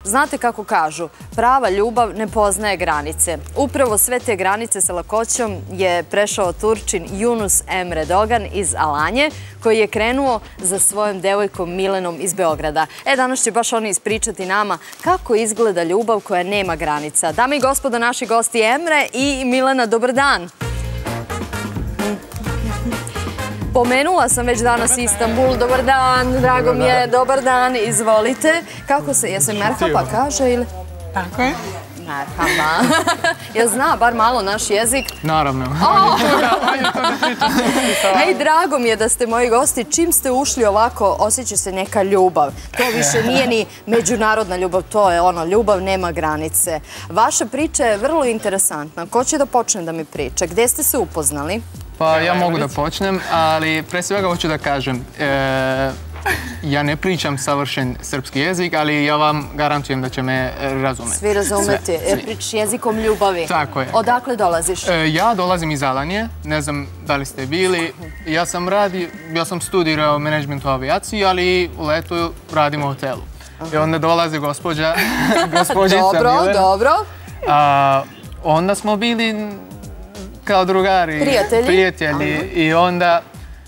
Znate kako kažu, prava ljubav ne poznaje granice. Upravo sve te granice sa lakoćom je prešao Turčin Yunus Emre Dogan iz Alanje, koji je krenuo za svojom devojkom Milenom iz Beograda. Danas će baš oni ispričati nama kako izgleda ljubav koja nema granica. Dame i gospodo, naši gosti Emre i Milena, dobar dan. Pomenula sam već danas Istanbul, dobar dan, drago mi je, dobar dan, izvolite. Kako se, jesi merhaba kaže ili? Tako je. Merhaba. Jel zna bar malo naš jezik? Naravno. Ej, drago mi je da ste moji gosti. Čim ste ušli ovako, osjeća se neka ljubav. To više nije ni međunarodna ljubav, to je ono, ljubav nema granice. Vaša priča je vrlo interesantna. Ko će da počne da mi priča? Gde ste se upoznali? Pa ja mogu da počnem, ali pre svega hoću da kažem, ja ne pričam savršen srpski jezik, ali ja vam garantujem da će me razumeti. Svi razumeti, jer pričaš jezikom ljubavi. Tako je. Odakle dolaziš? Ja dolazim iz Alanje, ne znam da li ste bili. Ja sam studirao menadžment u avijaciji, ali u letu radim u hotelu. I onda dolazi gospođica Milena. Dobro. Onda smo bili kao drugari, prijatelji i onda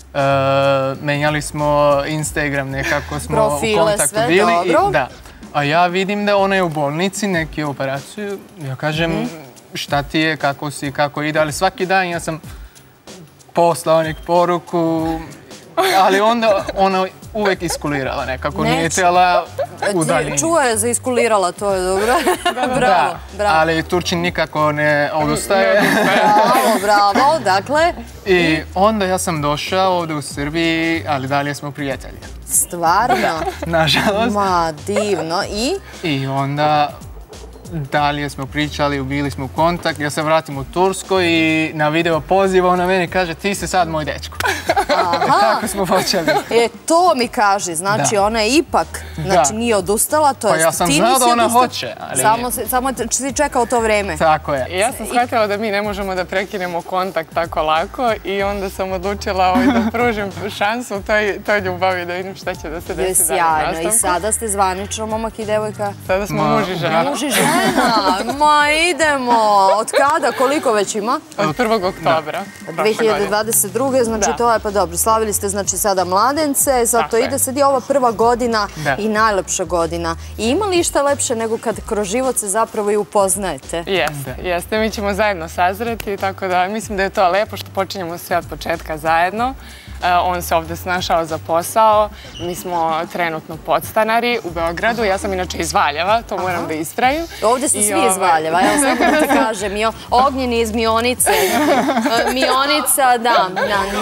menjali smo Instagram, nekako smo u kontaktu bili. A ja vidim da ona je u bolnici, neki operaciju. Ja kažem šta ti je, kako si, kako ide, ali svaki dan ja sam poslao neku poruku, ali onda ona uvek iskulirala nekako, nije htjela udaljiti. Čuo je za iskulirala, to je dobro. Bravo. Ali Turčin nikako ne odustaje. Bravo, dakle. I onda ja sam došao ovdje u Srbiji, ali dalje smo prijatelji. Stvarno? Nažalost. Ma, divno. I onda dalje smo pričali, bili smo u kontakt. Ja se vratim u Tursku i na video poziva ona meni kaže ti si sad moj dečko. Tako smo počeli. To mi kaže, znači ona je ipak, znači nije odustala. Pa ja sam znao da ona hoće. Samo si čekao to vreme. Tako je. Ja sam shvatila da mi ne možemo da prekinemo kontakt tako lako i onda sam odlučila da pružim šansu toj ljubavi, da vidim šta će da se desi dalje u nastavku. Sjajno. I sada ste zvanično momak i devojka? Sada smo muž i žena. Muž i žena? Ma idemo. Od kada? Koliko već ima? Od 1. oktobra. 2022. Znači to je pa dobro. Slavili ste znači sada mladence, zato ide sad je ova prva godina i najlepša godina. I ima li išta lepše nego kad kroz život se zapravo i upoznajete? Jeste. Mi ćemo zajedno sazreti, tako da mislim da je to lepo što počinjemo sve od početka zajedno. On se ovdje snašao za posao. Mi smo trenutno podstanari u Beogradu. Ja sam inače iz Valjeva, to moram da ispravim. Ovdje su svi iz Valjeva, evo samo da te kažem. Ognjeni iz Mionice. Mionica, da.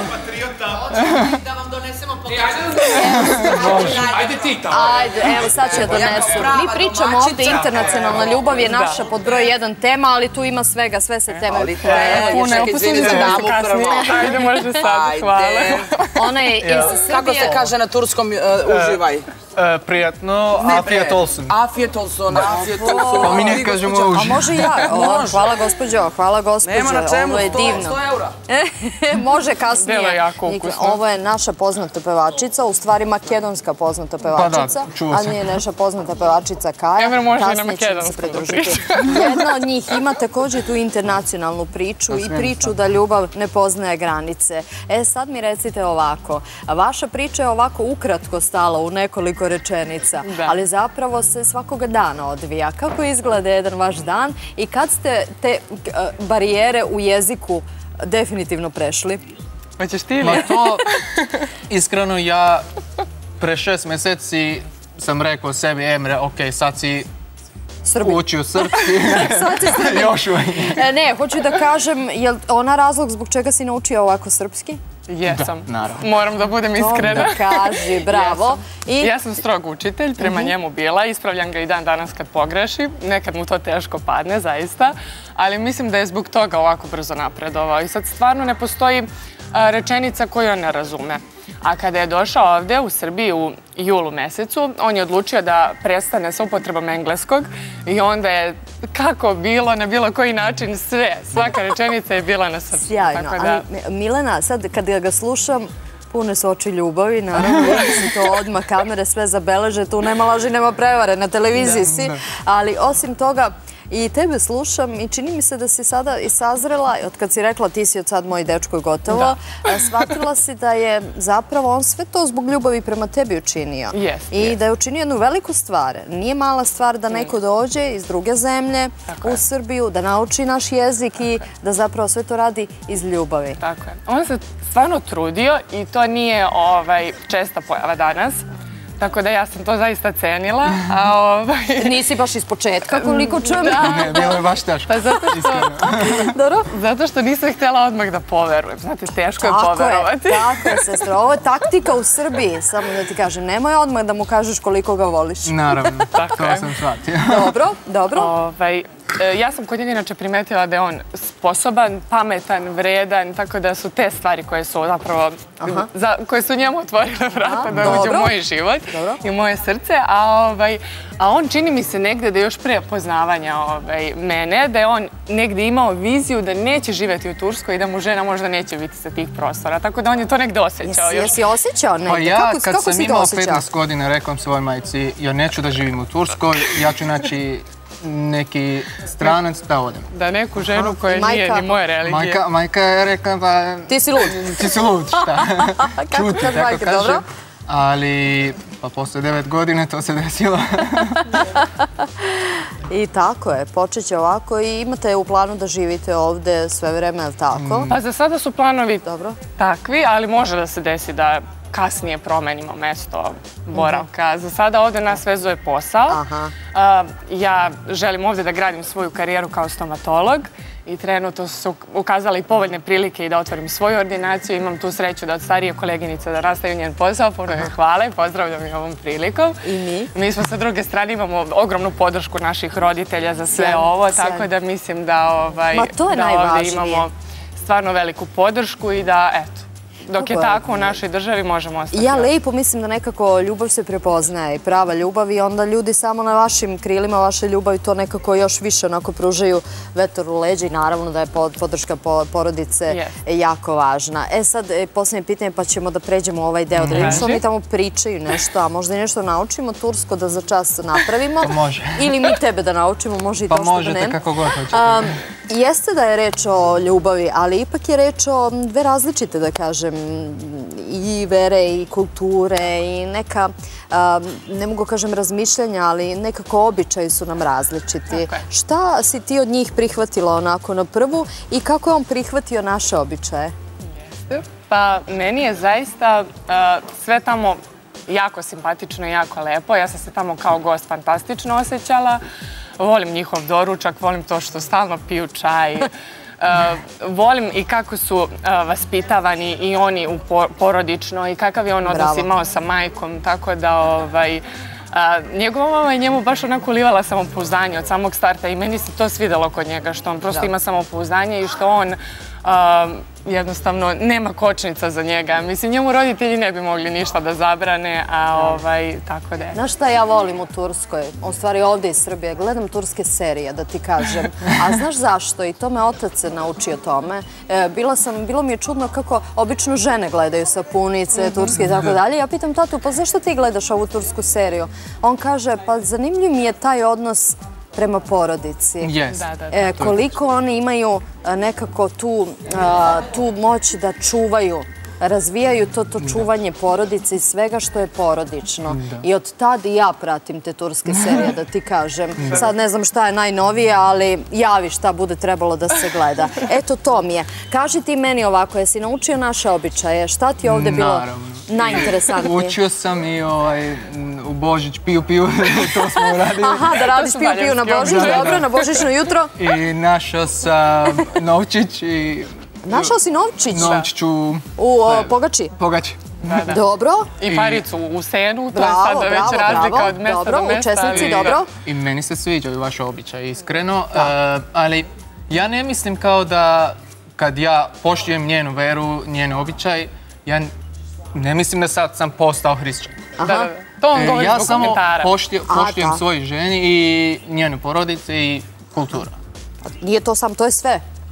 Da vam donesemo pokažem. Ajde ti tamo. Ajde, evo sad ću ja donesu. Mi pričamo ovdje, internacionalna ljubav je naša pod broj 1 tema, ali tu ima svega, sve se teme Ajde, može sad, hvala. Ona je iz Srbije. Kako se kaže na turskom uživaj? Prijatno, afiyet olsun. Afiyet olsun. Pa mi ne kažemo uživaj. A može ja? Hvala gospođo, hvala gospođo. Nema na čemu, ovo je divno. 100 eura. Može kasnije. Delo je jako ukusno. Ovo je naša poznata pevačica, u stvari makedonska poznata pevačica. A nije naša poznata pevačica Kaja. Emre može i na makedonsku da priča. Jedna od njih ima također tu internacionalnu priču i priču da ljubav ne poznaje granice. Sad mi recite ovako, vaša priča je ovako ukratko stala u nekoliko rečenica, ali zapravo se svakoga dana odvija. Kako izgleda jedan vaš dan i kad ste te barijere u jeziku definitivno prešli? Hoćeš ti ili? Ma to, iskreno ja pre 6 mjeseci sam rekao sebi, Emre, ok, sad si učio srpski. Još uvijek. Ne, hoću da kažem, je li ona razlog zbog čega si naučio ovako srpski? Jesam. Naravno. Moram da budem iskrena. To da kaži, bravo. Ja sam strog učitelj, prema njemu bila. Ispravljam ga i dan danas kad pogreši. Nekad mu to teško padne, zaista. Ali mislim da je zbog toga ovako brzo napredovao. I sad stvarno ne postoji rečenica koju on ne razume. A kada je došao ovdje u Srbiji u julu mesecu, on je odlučio da prestane sa upotrebom engleskog i onda je kako bilo, na bilo koji način sve, svaka rečenica je bila na srpskom. Sjajno, ali Milena, sad kad ga slušam, Pune su oči ljubavi, naravno, se to odmah kamere sve zabeleže, tu nema laži, nema prevare, na televiziji si, ali osim toga i tebe slušam i čini mi se da si sada i sazrela, od kad si rekla ti si od sad moj dečko i gotovo, shvatila si da je zapravo on sve to zbog ljubavi prema tebi učinio. I da je učinio jednu veliku stvar. Nije mala stvar da neko dođe iz druge zemlje u Srbiju, da nauči naš jezik i da zapravo sve to radi iz ljubavi. Tako je. On se stvarno trudio i to nije česta pojava danas. Tako da ja sam to zaista cenila. Nisi baš iz početka koliko čujem. Ne, bilo je baš teško. Pa zato što nisam htjela odmah da poverujem. Znate, teško je poverovati. Tako je, sestra. Ovo je taktika u Srbiji. Samo da ti kažem, nemoj odmah da mu kažeš koliko ga voliš. Naravno, to sam shvatio. Dobro. Ja sam kod njega inače primetila da je on sposoban, pametan, vredan, tako da su te stvari koje su zapravo, koje su njemu otvorile vrata da uđe u moj život i u moje srce, a on čini mi se negde da je još pre poznavanja mene, da je on negde imao viziju da neće živjeti u Turskoj i da mu žena možda neće biti sa tih prostora, tako da on je to negde osjećao. Jesi osjećao negde? Pa ja kad sam imao 15 godina rekao svojoj majci, ja neću da živim u Turskoj, ja ću naći neki stranac da odem. Da neku ženu koja nije ni moje religije. Majka je rekla pa... Ti si lud. Ti si lud, šta? Čuti, tako kažem. Ali pa posle 9 godina to se desilo. I tako je, počet će ovako i imate u planu da živite ovde sve vreme, je li tako? Pa za sada su planovi takvi, ali može da se desi da kasnije promenimo mesto boravka. Za sada ovde nas vezuje posao. Ja želim ovde da gradim svoju karijeru kao stomatolog i trenutno su ukazale i povoljne prilike i da otvorim svoju ordinaciju. Imam tu sreću da od starije koleginice da nastavim njen posao. Puno joj hvala i pozdravljam i ovom prilikom. I mi? Mi smo sa druge strane, imamo ogromnu podršku naših roditelja za sve ovo, tako da mislim da ovde imamo stvarno veliku podršku i da, eto, dok je tako u našoj državi možemo ostati. Ja lepo mislim da nekako ljubav se prepoznaje i prava ljubav i onda ljudi samo na vašim krilima, vaše ljubavi to nekako još više onako pružaju vetar u leđa i naravno da je podrška porodice jako važna. Sad, posljednje pitanje pa ćemo da pređemo u ovaj deo, da vidimo što mi tamo pričaju nešto, a možda i nešto naučimo tursko da za čas napravimo. Može. Ili mi tebe da naučimo, može i to što da ne. Pa možete kako god hoćete. Jeste da je reč o ljubavi, ali ipak je reč o dve različite, da kažem, i vere i kulture i neka, ne mogu kažem razmišljanja, ali nekako običaji su nam različiti. Šta si ti od njih prihvatila onako na prvu i kako je on prihvatio naše običaje? Pa meni je zaista sve tamo jako simpatično i jako lepo. Ja sam se tamo kao gost fantastično osjećala. Volim njihov doručak, volim to što stalno piju čaj. Volim i kako su vaspitavani i oni porodično i kakav je on odnos imao sa majkom, tako da njegova mama je njemu baš onako ulivala samopouzdanje od samog starta i meni se to svidelo kod njega, što on prosto ima samopouzdanje i što on jednostavno nema kočnica za njega. Mislim, njemu roditelji ne bi mogli ništa da zabrane, a tako da je. Znaš šta ja volim u Turskoj? U stvari ovdje iz Srbije. Gledam turske serije, da ti kažem. A znaš zašto? I to me otac se naučio tome. Bilo mi je čudno kako obično žene gledaju sapunice, turske i tako dalje. Ja pitam tatu, pa zašto ti gledaš ovu tursku seriju? On kaže, pa zanimljiv mi je taj odnos prema porodici. Koliko oni imaju nekako tu moć da čuvaju, razvijaju to čuvanje porodice i svega što je porodično. I od tad i ja pratim te turske serije, da ti kažem. Sad ne znam šta je najnovije, ali javi šta bude trebalo da se gleda. Eto, to mi je. Kaži ti meni ovako, jesi naučio naše običaje? Šta ti je ovdje bilo najinteresantnije? Učio sam i u Božić piju, to smo uradili. Aha, da radiš piju na Božić, dobro, na Božićno jutro. I našao sam novčić i... Našao si novčić? Novčić u Pogači? Pogači. Dobro. I paricu u Senu, to je sad već razlika od mesta do mesta. Dobro, učesnici, dobro. I meni se sviđaju vaše običaje, iskreno. Ali ja ne mislim kao da kad ja poštujem njenu veru, njen običaj, ja ne mislim da sad sam postao hrišćan. To on govori zbog komentara. Ja samo poštujem svojoj ženi i njenu porodici i kulturu. Nije to sam, to je sve.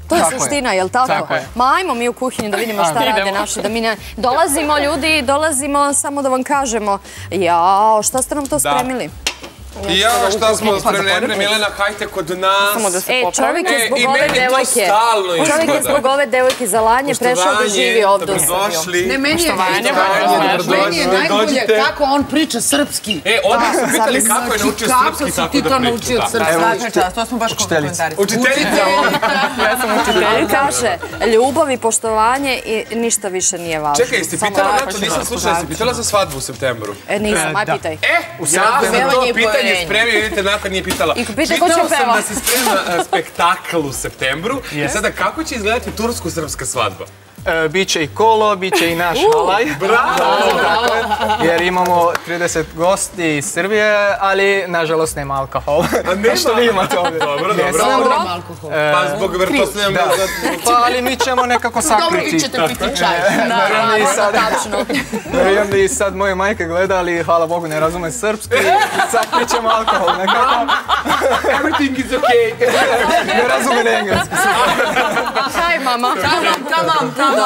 To je suština, je li tako? Tako je. Ma ajmo mi u kuhinju da vidimo šta rade naši, da mi ne... Dolazimo ljudi, dolazimo samo da vam kažemo, jao, šta ste nam to spremili? I ja, šta smo spremili, Milena, hajte kod nas. Čovjek je zbog ove devojke, čovjek je zbog ove devojke za lanje prešao da živi ovdje u Srbiju. Ne, meni je najbolje kako on priča srpski. Odmah su pitali kako je naučio srpski tako da priča. To smo baš komentarisali. Učiteljica. Ja sam učiteljica. Kaže, ljubav i poštovanje i ništa više nije važno. Čekaj, jesi pitala na to, nisam slušala, jesi pitala za svadbu u septembru? Nisam, aj pitaj. Ja sam to pitanje spremio, vidite, Nata nije pitala. Pitao sam da se sprema spektakl u septembru. I sada, kako će izgledati tursko-srpska svadba? Biće i kolo, biće i naš halaj. Bravo! Jer imamo 30 gosti iz Srbije, ali nažalost nema alkohol. Što vi imate ovdje? Dobro. Pa zbog vrtosnjama. Pa ali mi ćemo nekako sakriti. Dobro, vi ćete piti čaj. Vjerujem da i sad moje majke gleda, ali hvala Bogu ne razume srpski. Sakrit ćemo alkohol nekako. Everything is okay. Ne razume ne engleski. Haj, mama. Tamam.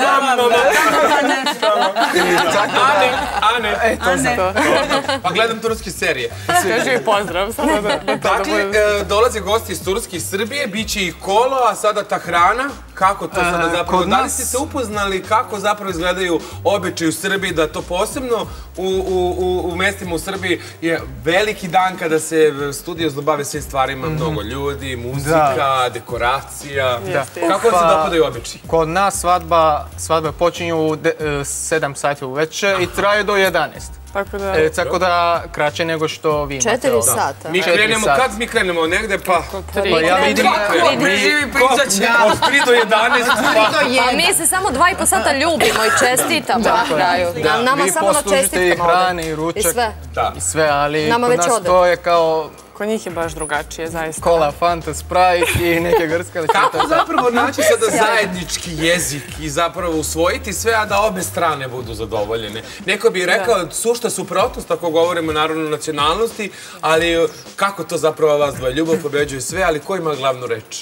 Ane. Pa gledam turske serije. Kaži pozdrav. Dakle, dolaze gosti iz Turske i Srbije, bit će i kolo, a sada ta hrana. Kako to sada zapravo? Da li ste se upoznali kako zapravo izgledaju običaji u Srbiji, da to posebno u mestima u Srbiji je veliki dan kada se studiozno bave svim stvarima, mnogo ljudi, muzika, dekoracija. Kako se dopadaju običaji? Kod nas svadbe počinju u 7 sati uveče i traju do 11. Tako da kraće nego što vi imate. 4 sata. Mi krenemo, kad mi krenemo negde, pa... Ja vidim... Od 3 do 11, pa... Mi se samo 2,5 sata ljubimo i čestitamo na kraju. Nama samo da čestitamo. Vi poslužite i hrane, i ručak, i sve, ali kod nas to je kao... Kod njih je baš drugačije, zaista. Cola, Fanta, Sprite i neke grskalice. Kako zapravo naći sada zajednički jezik i zapravo usvojiti sve, a da obe strane budu zadovoljene? Neko bi rekao sušta suprotnost ako govorimo naravno o nacionalnosti, ali kako to zapravo vas dvoje? Ljubav pobeđuje sve, ali ko ima glavnu reč?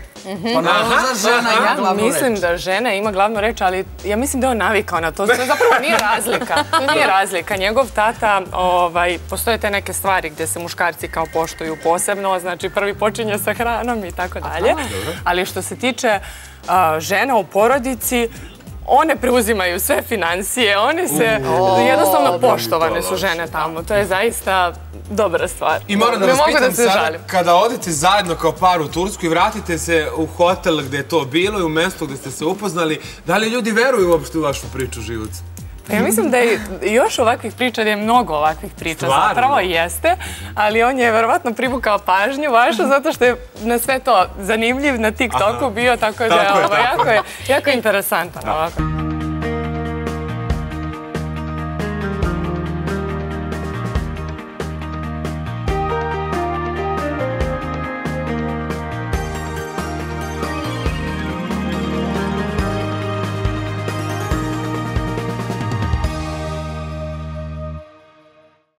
Ja mislim da žena ima glavnu reč, ali ja mislim da je on navikao na to. To zapravo nije razlika. To nije razlika. Njegov tata, postoje te neke stvari gdje se muškarci kao poštuju posebno, znači prvi počinje sa hranom i tako dalje. Ali što se tiče žena u porodici, one preuzimaju sve financije, one se jednostavno poštovane su žene tamo. To je zaista dobra stvar. I moram da vas pitam sada, kada odete zajedno kao par u Tursku i vratite se u hotel gde je to bilo i u mesto gde ste se upoznali, da li ljudi veruju uopšte u vašu priču života? Ja mislim da je još ovakvih priča, da je mnogo ovakvih priča, zapravo jeste, ali on je verovatno privukao pažnju vašu zato što je na sve to zanimljiv na TikToku bio, tako da je jako interesantan ovako.